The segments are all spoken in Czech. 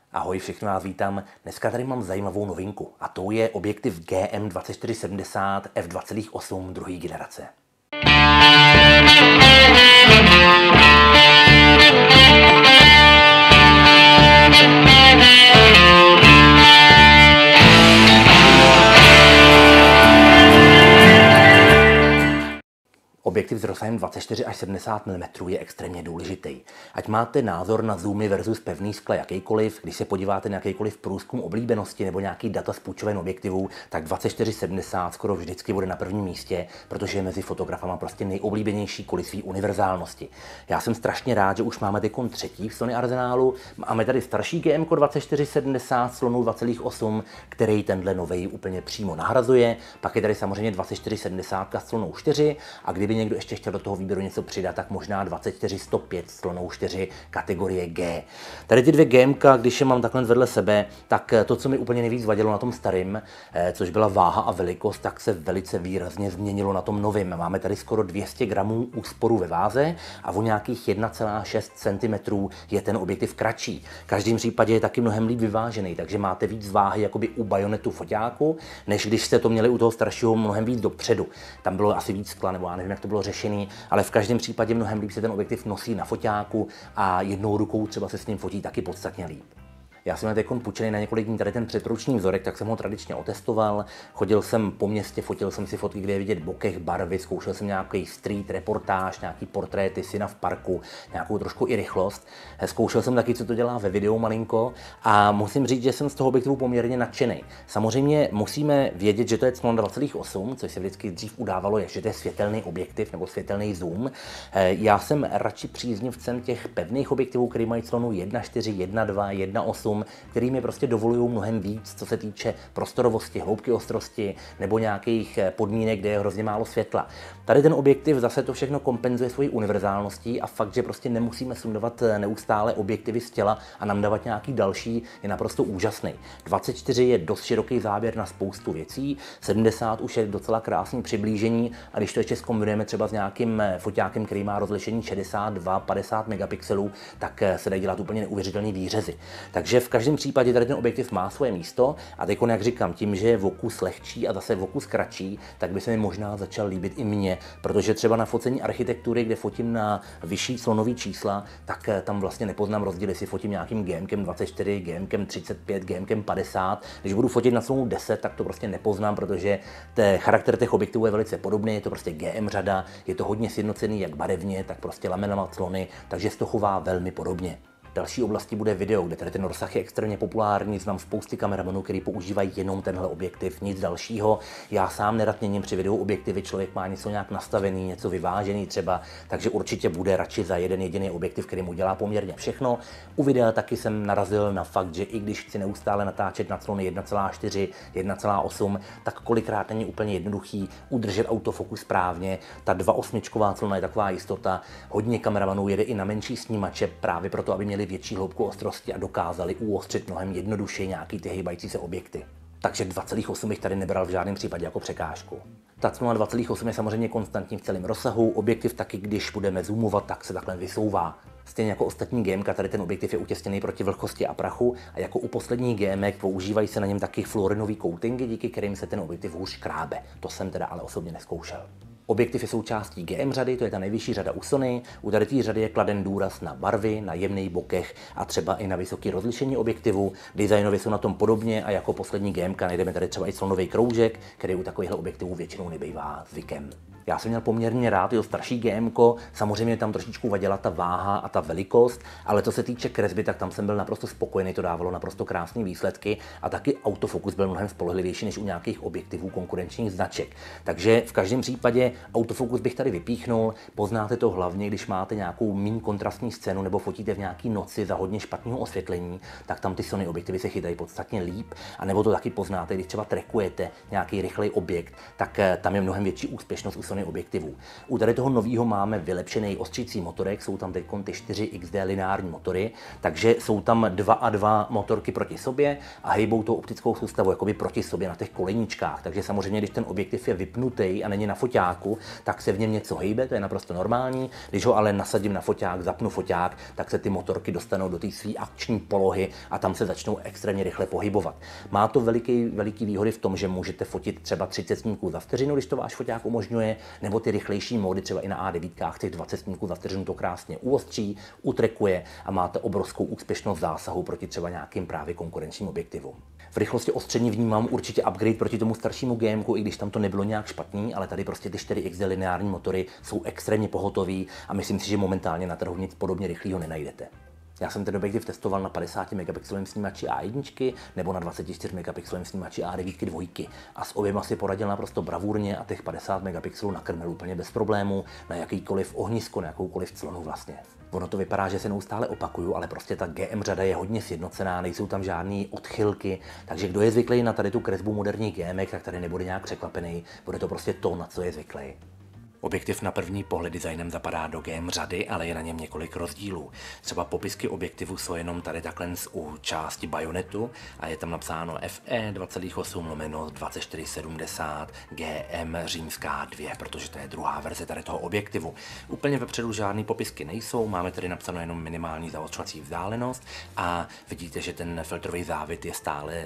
Ahoj, všechny vás vítám. Dneska tady mám zajímavou novinku a to je objektiv GM2470 f2.8 druhé generace. Objektiv s rozsahem 24 až 70 mm je extrémně důležitý. Ať máte názor na zoomy versus pevný skla jakýkoliv, když se podíváte na jakýkoliv průzkum oblíbenosti nebo nějaký data z půjčoven objektivů, tak 2470 skoro vždycky bude na prvním místě, protože je mezi fotografama prostě nejoblíbenější kvůli své univerzálnosti. Já jsem strašně rád, že už máme teď třetí v Sony arzenálu. Máme tady starší GM 2470 s 2.8, který tenhle novej úplně přímo nahrazuje. Pak je tady samozřejmě 2470 s 4 a kdyby někdo ještě chtěl do toho výběru něco přidat, tak možná 2405 s 4 kategorie G. Tady ty dvě GMka, když je mám takhle vedle sebe, tak to, co mi úplně nejvíc vadilo na tom starém, což byla váha a velikost, tak se velice výrazně změnilo na tom novém. Máme tady skoro 200 gramů úsporu ve váze a o nějakých 1,6 cm je ten objektiv kratší. V každém případě je taky mnohem líp vyvážený, takže máte víc váhy jakoby u bajonetu foťáku, než když jste to měli u toho staršího mnohem víc dopředu. Tam bylo asi víc skla, nebo já nevím, jak to bylo řešený, ale v každém případě mnohem líp se ten objektiv nosí na foťáku a jednou rukou třeba se s ním fotí taky podstatně líp. Já jsem teď půjčený na několik dní tady ten předruční vzorek, tak jsem ho tradičně otestoval. Chodil jsem po městě, fotil jsem si fotky, kde je vidět bokeh, barvy, zkoušel jsem nějaký street reportáž, nějaký portréty syna v parku, nějakou trošku i rychlost. Zkoušel jsem taky, co to dělá ve videu malinko a musím říct, že jsem z toho objektivu poměrně nadšený. Samozřejmě musíme vědět, že to je clon 2.8, což se vždycky dřív udávalo, že to je světelný objektiv nebo světelný zoom. Já jsem radši příznivcem těch pevných objektivů, které mají clonu 1.4, 1.2, 1.8, který mi prostě dovolují mnohem víc, co se týče prostorovosti, hloubky ostrosti nebo nějakých podmínek, kde je hrozně málo světla. Tady ten objektiv zase to všechno kompenzuje svojí univerzálností a fakt, že prostě nemusíme sundovat neustále objektivy z těla a namdávat nějaký další, je naprosto úžasný. 24 je dost široký záběr na spoustu věcí, 70 už je docela krásný přiblížení a když to ještě zkombinujeme třeba s nějakým foťákem, který má rozlišení 62-50 megapixelů, tak se dají dělat úplně neuvěřitelné výřezy. Takže v každém případě tady ten objektiv má svoje místo a teď, jak říkám, tím, že je vokus lehčí a zase vokus kratší, tak by se mi možná začal líbit i mně, protože třeba na focení architektury, kde fotím na vyšší clonový čísla, tak tam vlastně nepoznám rozdíl, jestli fotím nějakým GMkem 24, GMkem 35, GMkem 50. Když budu fotit na clonu 10, tak to prostě nepoznám, protože charakter těch objektivů je velice podobný, je to prostě GM řada, je to hodně sjednocený jak barevně, tak prostě laminama clony, takže se to chová velmi podobně. Další oblastí bude video, kde tady ten rozsah je extrémně populární, znám spousty kameramanů, který používají jenom tenhle objektiv, nic dalšího. Já sám nerad měním při videu objektivy, člověk má něco nějak nastavený, něco vyvážený třeba, takže určitě bude radši za jeden jediný objektiv, který mu dělá poměrně všechno. U videa taky jsem narazil na fakt, že i když chci neustále natáčet na clony 1,4, 1,8, tak kolikrát není úplně jednoduchý udržet autofokus správně. Ta 2.8 clona je taková jistota. Hodně kameramanů jede i na menší snímače právě proto, aby měli větší hloubku ostrosti a dokázali uostřit mnohem jednodušeji nějaký ty hýbající se objekty. Takže 2.8 bych tady nebral v žádném případě jako překážku. Ta clona 2.8 je samozřejmě konstantní v celém rozsahu, objektiv taky, když budeme zoomovat, tak se takhle vysouvá. Stejně jako ostatní GMka, tady ten objektiv je utěsněný proti vlhkosti a prachu a jako u posledních GMek používají se na něm taky fluorinový coatingy, díky kterým se ten objektiv hůř škrábe. To jsem teda ale osobně nezkoušel. Objektiv je součástí GM řady, to je ta nejvyšší řada u Sony. U tady té řady je kladen důraz na barvy, na jemný bokeh a třeba i na vysoké rozlišení objektivu. Designově jsou na tom podobně a jako poslední GMka najdeme tady třeba i slonový kroužek, který u takovýchhle objektivů většinou nebývá zvykem. Já jsem měl poměrně rád jo starší GMko, samozřejmě tam trošičku vadila ta váha a ta velikost, ale co se týče kresby, tak tam jsem byl naprosto spokojený, to dávalo naprosto krásné výsledky a taky autofokus byl mnohem spolehlivější než u nějakých objektivů konkurenčních značek. Takže v každém případě autofokus bych tady vypíchnul, poznáte to hlavně, když máte nějakou méně kontrastní scénu nebo fotíte v nějaký noci za hodně špatného osvětlení, tak tam ty Sony objektivy se chytají podstatně líp, a nebo to taky poznáte, když třeba trackujete nějaký rychlej objekt, tak tam je mnohem větší úspěšnost u Sony výkony objektivů. U tady toho nového máme vylepšený ostřící motorek, jsou tam teď ty 4 XD lineární motory, takže jsou tam 2 a 2 motorky proti sobě a hejbou tou optickou soustavu jakoby proti sobě na těch koleníčkách. Takže samozřejmě, když ten objektiv je vypnutý a není na foťáku, tak se v něm něco hejbe, to je naprosto normální. Když ho ale nasadím na foťák, zapnu foťák, tak se ty motorky dostanou do té své akční polohy a tam se začnou extrémně rychle pohybovat. Má to veliký výhody v tom, že můžete fotit třeba 30 snímků za vteřinu, když to váš foťák umožňuje, nebo ty rychlejší módy, třeba i na A9, těch 20 snímků za vteřinu to krásně uostří, utrekuje a máte obrovskou úspěšnost zásahu proti třeba nějakým právě konkurenčním objektivům. V rychlosti ostření vnímám určitě upgrade proti tomu staršímu GMku, i když tam to nebylo nějak špatný, ale tady prostě ty 4XD lineární motory jsou extrémně pohotový a myslím si, že momentálně na trhu nic podobně rychlého nenajdete. Já jsem ten objektiv testoval na 50 megapixelovém snímači A1 nebo na 24 megapixelovém snímači A9 dvojky a s oběma si poradil naprosto bravurně a těch 50 megapixelů nakrmil úplně bez problémů na jakýkoliv ohnisko, na jakoukoliv clonu vlastně. Ono to vypadá, že se neustále opakuju, ale prostě ta GM řada je hodně sjednocená, nejsou tam žádné odchylky, takže kdo je zvyklý na tady tu kresbu moderních GMek, tak tady nebude nějak překvapený, bude to prostě to, na co je zvyklý. Objektiv na první pohled designem zapadá do GM řady, ale je na něm několik rozdílů. Třeba popisky objektivu jsou jenom tady takhle u části bajonetu a je tam napsáno FE 2,8/2470 GM římská 2, protože to je druhá verze tady toho objektivu. Úplně vepředu žádný popisky nejsou, máme tady napsáno jenom minimální zaostřovací vzdálenost a vidíte, že ten filtrový závit je stále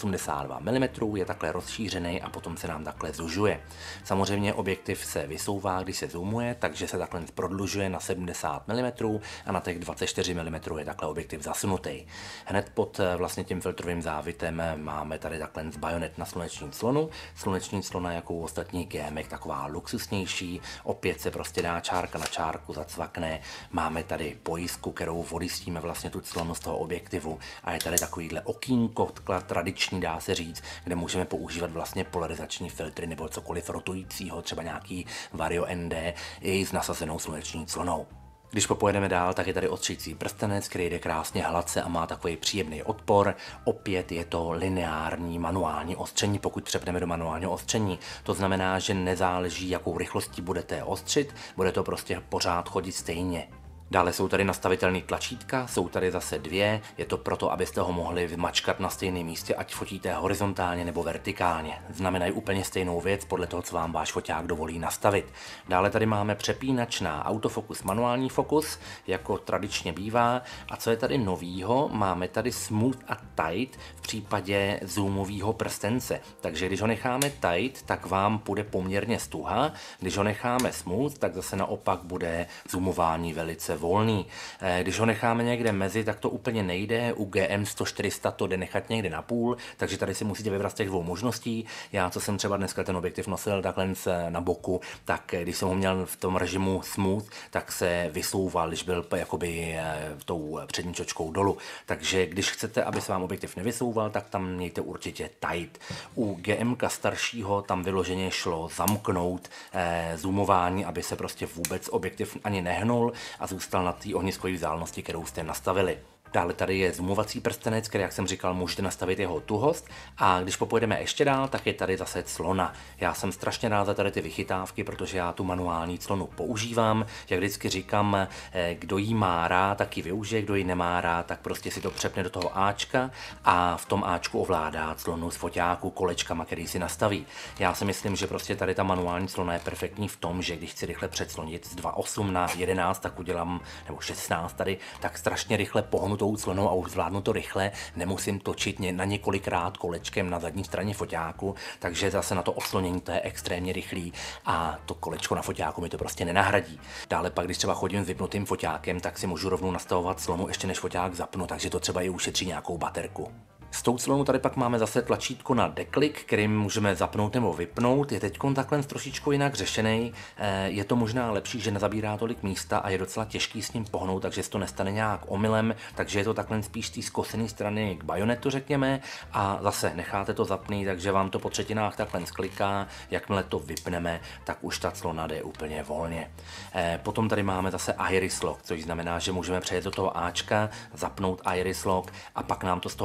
82 mm, je takhle rozšířený a potom se nám takhle zužuje. Samozřejmě objektiv se vysouvá, když se zoomuje, takže se takhle prodlužuje na 70 mm a na těch 24 mm je takhle objektiv zasunutý. Hned pod vlastně tím filtrovým závitem máme tady takhle bajonet na sluneční clonu. Sluneční clona jako u ostatních GMek taková luxusnější, opět se prostě dá čárka na čárku, zacvakne. Máme tady pojistku, kterou odjistíme vlastně tu clonu z toho objektivu a je tady takovýhle okýnko, tradiční dá se říct, kde můžeme používat vlastně polarizační filtry nebo cokoliv rotujícího, třeba nějaký Vario ND i s nasazenou sluneční clonou. Když popojedeme dál, tak je tady ostřící prstenec, který jde krásně hladce a má takový příjemný odpor. Opět je to lineární manuální ostření, pokud přepneme do manuálního ostření. To znamená, že nezáleží, jakou rychlostí budete ostřit, bude to prostě pořád chodit stejně. Dále jsou tady nastavitelné tlačítka, jsou tady zase dvě, je to proto, abyste ho mohli vymačkat na stejném místě, ať fotíte horizontálně nebo vertikálně. Znamenají úplně stejnou věc podle toho, co vám váš foťák dovolí nastavit. Dále tady máme přepínač na autofokus, manuální fokus, jako tradičně bývá. A co je tady novýho? Máme tady smooth a tight v případě zoomového prstence. Takže když ho necháme tight, tak vám půjde poměrně stuha. Když ho necháme smooth, tak zase naopak bude zoomování velice volný. Když ho necháme někde mezi, tak to úplně nejde. U GM 100-400 to jde nechat někde na půl, takže tady si musíte vybrat z těch dvou možností. Já, co jsem třeba dneska ten objektiv nosil takhle na boku, tak když jsem ho měl v tom režimu smooth, tak se vysouval, když byl jakoby tou přední čočkou dolů. Takže když chcete, aby se vám objektiv nevysouval, tak tam mějte určitě tight. U GMka staršího tam vyloženě šlo zamknout zoomování, aby se prostě vůbec objektiv ani nehnul a zůstal na té ohniskové vzdálenosti, kterou jste nastavili. Dále tady je zoomovací prstenec, který, jak jsem říkal, můžete nastavit jeho tuhost. A když popojedeme ještě dál, tak je tady zase clona. Já jsem strašně rád za tady ty vychytávky, protože já tu manuální clonu používám. Jak vždycky říkám, kdo jí má rád, tak ji využije, kdo ji nemá rád, tak prostě si to přepne do toho Ačka a v tom Ačku ovládá clonu z foťáku kolečkama, který si nastaví. Já si myslím, že prostě tady ta manuální clona je perfektní v tom, že když chci rychle přeclonit z 2.8 na 11, tak udělám, nebo 16 tady, tak strašně rychle pohnu tou clonou a už zvládnu to rychle, nemusím točit na několikrát kolečkem na zadní straně foťáku, takže zase na to oslonění to je extrémně rychlý a to kolečko na foťáku mi to prostě nenahradí. Dále pak, když třeba chodím s vypnutým foťákem, tak si můžu rovnou nastavovat clonu ještě než foťák zapnu, takže to třeba i ušetří nějakou baterku. S tou clonou tady pak máme zase tlačítko na deklik, kterým můžeme zapnout nebo vypnout. Je teď takhle trošičku jinak řešený. Je to možná lepší, že nezabírá tolik místa a je docela těžký s ním pohnout, takže se to nestane nějak omylem, takže je to takhle spíš z té zkosené strany k bajonetu, řekněme, a zase necháte to zapnout, takže vám to po třetinách takhle skliká. Jakmile to vypneme, tak už ta clona jde úplně volně. Potom tady máme zase iris lock, což znamená, že můžeme přejet do toho Ačka, zapnout iris lock a pak nám to z toho Ačka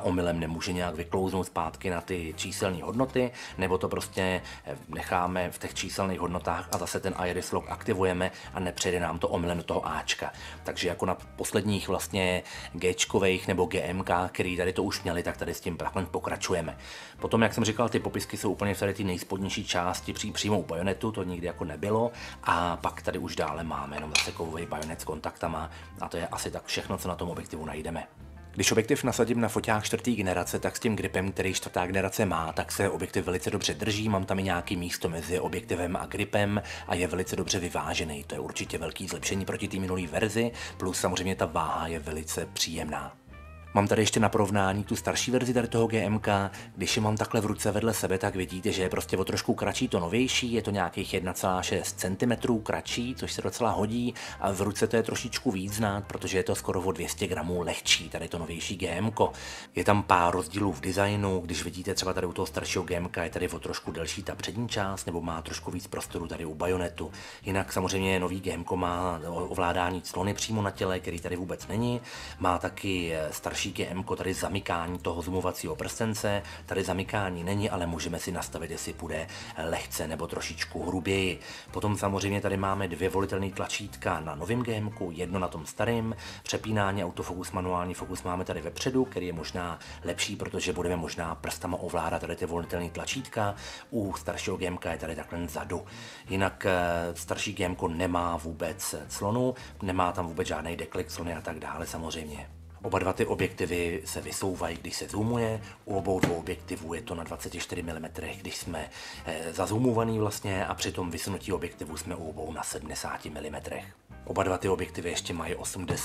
omylem nemůže nějak vyklouznout zpátky na ty číselné hodnoty, nebo to prostě necháme v těch číselných hodnotách a zase ten iris lock aktivujeme a nepřejde nám to omylem do toho Ačka. Takže jako na posledních vlastně Gčkových nebo GMK, který tady to už měli, tak tady s tím takhle pokračujeme. Potom, jak jsem říkal, ty popisky jsou úplně v tady ty nejspodnější části přímo u bajonetu, to nikdy jako nebylo, a pak tady už dále máme jenom zase kovový bajonet s kontaktama a to je asi tak všechno, co na tom objektivu najdeme. Když objektiv nasadím na foťák čtvrtý generace, tak s tím gripem, který čtvrtá generace má, tak se objektiv velice dobře drží. Mám tam i nějaký místo mezi objektivem a gripem a je velice dobře vyvážený. To je určitě velký zlepšení proti té minulé verzi, plus samozřejmě ta váha je velice příjemná. Mám tady ještě na porovnání tu starší verzi tady toho GMK, když je mám takhle v ruce vedle sebe, tak vidíte, že je prostě o trošku kratší to novější, je to nějakých 1,6 cm kratší, což se docela hodí, a v ruce to je trošičku víc znát, protože je to skoro o 200 gramů lehčí, tady to novější GMK. Je tam pár rozdílů v designu, když vidíte třeba tady u toho staršího GMK je tady o trošku delší ta přední část, nebo má trošku víc prostoru tady u bajonetu. Jinak samozřejmě nový GMK má ovládání clony přímo na těle, který tady vůbec není, má taky starší GMK tady zamykání toho zoomovacího prstence, tady zamykání není, ale můžeme si nastavit, jestli půjde lehce nebo trošičku hruběji. Potom samozřejmě tady máme dvě volitelné tlačítka na novém GMK, jedno na tom starém, přepínání, autofokus, manuální fokus máme tady vepředu, který je možná lepší, protože budeme možná prstama ovládat tady ty volitelné tlačítka, u staršího GMK je tady takhle vzadu. Jinak starší GMK nemá vůbec clonu, nemá tam vůbec žádný deklik, clony a tak dále samozřejmě. Oba dva ty objektivy se vysouvají, když se zoomuje. U obou dvou objektivů je to na 24 mm, když jsme zazoomovaný vlastně, a při tom vysunutí objektivu jsme u obou na 70 mm. Oba dva ty objektivy ještě mají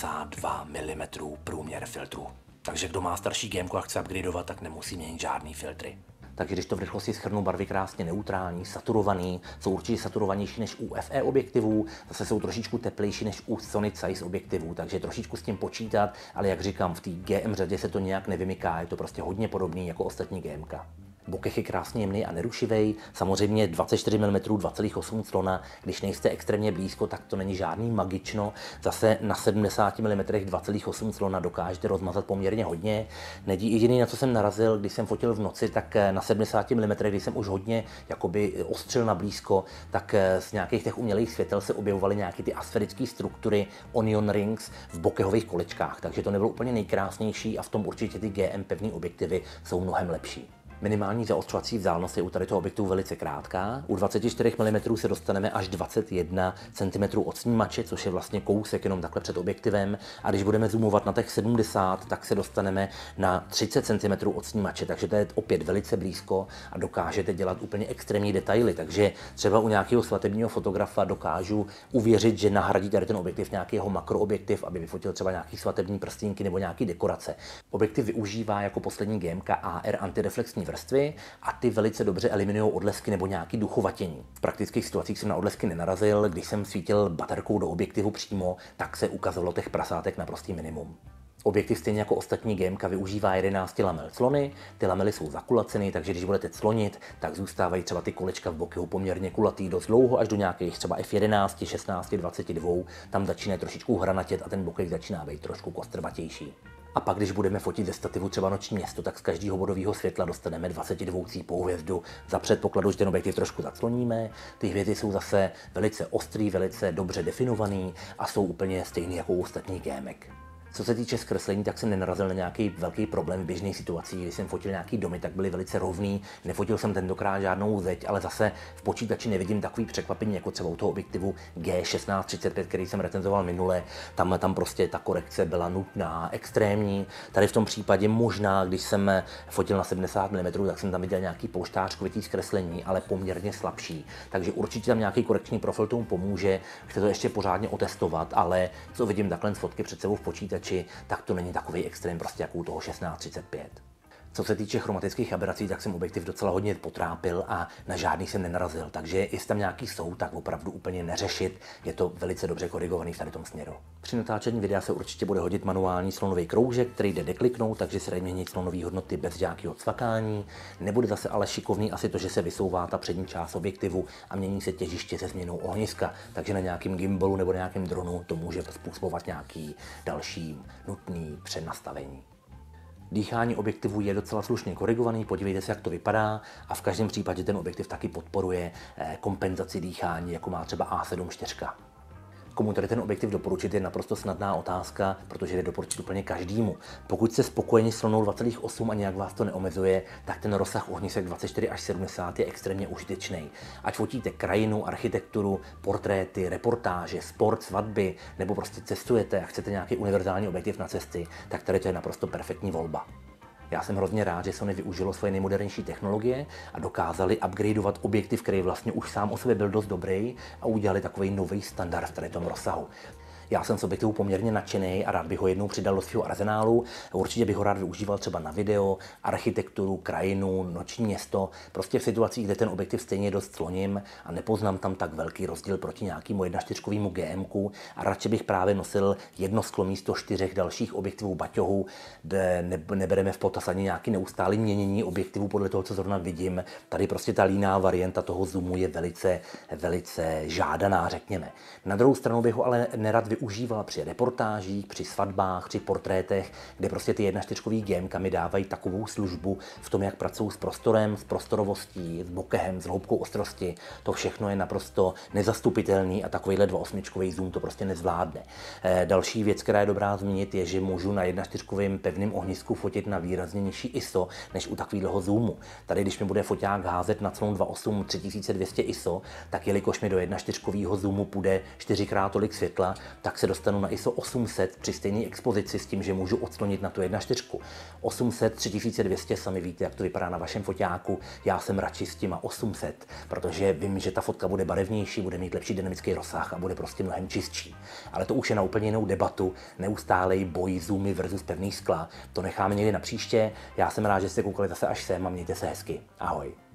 82 mm průměr filtru. Takže kdo má starší GMK a chce upgradeovat, tak nemusí měnit žádný filtry. Takže když to v rychlosti shrnu, barvy krásně neutrální, saturovaný, jsou určitě saturovanější než u FE objektivů, zase jsou trošičku teplejší než u Sony Zeiss objektivů, takže trošičku s tím počítat, ale jak říkám, v té GM řadě se to nějak nevymyká, je to prostě hodně podobný jako ostatní GMK. Bokeh je krásně jemný a nerušivý, samozřejmě 24 mm 2,8 clona, když nejste extrémně blízko, tak to není žádný magično, zase na 70 mm 2,8 clona dokážete rozmazat poměrně hodně. Jediný, na co jsem narazil, když jsem fotil v noci, tak na 70 mm, když jsem už hodně jakoby ostřil na blízko, tak z nějakých těch umělých světel se objevovaly nějaké ty asferické struktury onion rings v bokehových kolečkách, takže to nebylo úplně nejkrásnější a v tom určitě ty GM pevné objektivy jsou mnohem lepší. Minimální zaostřovací vzdálenost je u tady toho objektivu velice krátká. U 24 mm se dostaneme až 21 cm od snímače, což je vlastně kousek jenom takhle před objektivem. A když budeme zoomovat na těch 70, tak se dostaneme na 30 cm od snímače, takže to je opět velice blízko a dokážete dělat úplně extrémní detaily. Takže třeba u nějakého svatebního fotografa dokážu uvěřit, že nahradí tady ten objektiv nějakého makroobjektiv, aby vyfotil třeba nějaký svatební prstínky nebo nějaký dekorace. Objektiv využívá jako poslední GMK AR antireflexní vrstvy a ty velice dobře eliminují odlesky nebo nějaký duchovatění. V praktických situacích jsem na odlesky nenarazil, když jsem svítil baterkou do objektivu přímo, tak se ukazovalo těch prasátek naprostý minimum. Objektiv stejně jako ostatní GMK využívá 11 lamel clony, ty lamely jsou zakulaceny, takže když budete clonit, tak zůstávají třeba ty kolečka v bokehu poměrně kulatý dost dlouho, až do nějakých třeba F11, 16, 22, tam začíná trošičku hranatět a ten bokeh začíná být trošku kostrbatější. A pak, když budeme fotit ze stativu třeba noční město, tak z každého bodového světla dostaneme 22 cípou hvězdu za předpokladu, že ten objektiv trošku zacloníme. Ty hvězdy jsou zase velice ostrý, velice dobře definovaný a jsou úplně stejný jako u ostatních gémek. Co se týče zkreslení, tak jsem nenarazil na nějaký velký problém v běžných situacích. Když jsem fotil nějaký domy, tak byly velice rovný. Nefotil jsem tentokrát žádnou zeď, ale zase v počítači nevidím takový překvapení jako třeba u toho objektivu G1635, který jsem recenzoval minule. Tam prostě ta korekce byla nutná, extrémní. Tady v tom případě možná, když jsem fotil na 70 mm, tak jsem tam viděl nějaký polštářkovitý zkreslení, ale poměrně slabší. Takže určitě tam nějaký korekční profil tomu pomůže. Chci to ještě pořádně otestovat, ale co vidím takhle z fotky před sebou v počítači, tak to není takový extrém prostě jako u toho 1635. Co se týče chromatických aberací, tak jsem objektiv docela hodně potrápil a na žádný jsem nenarazil, takže jestli tam nějaký jsou, tak opravdu úplně neřešit, je to velice dobře korigovaný v tady tom směru. Při natáčení videa se určitě bude hodit manuální slonový kroužek, který jde dekliknout, takže se dají měnit slonové hodnoty bez nějakého cvakání. Nebude zase ale šikovný asi to, že se vysouvá ta přední část objektivu a mění se těžiště se změnou ohniska, takže na nějakém gimbalu nebo na nějakém dronu to může způsobovat nějaký další nutný přenastavení. Dýchání objektivu je docela slušně korigovaný, podívejte se, jak to vypadá, a v každém případě ten objektiv taky podporuje kompenzaci dýchání, jako má třeba A7 IV. Komu tady ten objektiv doporučit, je naprosto snadná otázka, protože jde doporučit úplně každému. Pokud jste spokojeni s slonou 2,8 a nějak vás to neomezuje, tak ten rozsah ohnisek 24 až 70 je extrémně užitečný. Ať fotíte krajinu, architekturu, portréty, reportáže, sport, svatby, nebo prostě cestujete a chcete nějaký univerzální objektiv na cesty, tak tady to je naprosto perfektní volba. Já jsem hrozně rád, že Sony využilo svoje nejmodernější technologie a dokázali upgradeovat objektiv, který vlastně už sám o sobě byl dost dobrý, a udělali takový nový standard v tady tom rozsahu. Já jsem z objektivu poměrně nadšený a rád bych ho jednou přidal do svého arzenálu. Určitě bych ho rád využíval třeba na video, architekturu, krajinu, noční město, prostě v situacích, kde ten objektiv stejně dost sloním a nepoznám tam tak velký rozdíl proti nějakému 1.4 GM a radši bych právě nosil jedno sklo místo 4 dalších objektivů baťohu, kde nebereme v potaz ani nějaký neustálý měnění objektivů podle toho, co zrovna vidím. Tady prostě ta líná varianta toho zoomu je velice žádaná, řekněme. Na druhou stranu bych ho ale nerad využíval při reportážích, při svatbách, při portrétech, kde prostě ty 1.4 GM mi dávají takovou službu v tom, jak pracují s prostorem, s prostorovostí, s bokehem, s hloubkou ostrosti. To všechno je naprosto nezastupitelný a takovýhle 2.8 zoom to prostě nezvládne. Další věc, která je dobrá zmínit, je, že můžu na 1.4 pevném ohnisku fotit na výrazně nižší ISO než u takového zoomu. Tady, když mi bude foťák házet na celou 2.8 3200 ISO, tak jelikož mi do 1.4 zoomu půjde 4x tolik světla, tak se dostanu na ISO 800 při stejné expozici s tím, že můžu odslonit na tu 1.4. 800, 3200, sami víte, jak to vypadá na vašem foťáku. Já jsem radši s těma 800, protože vím, že ta fotka bude barevnější, bude mít lepší dynamický rozsah a bude prostě mnohem čistší. Ale to už je na úplně jinou debatu, neustálej boj zoomy versus pevný skla. To necháme někdy na příště. Já jsem rád, že jste koukali zase až sem a mějte se hezky. Ahoj.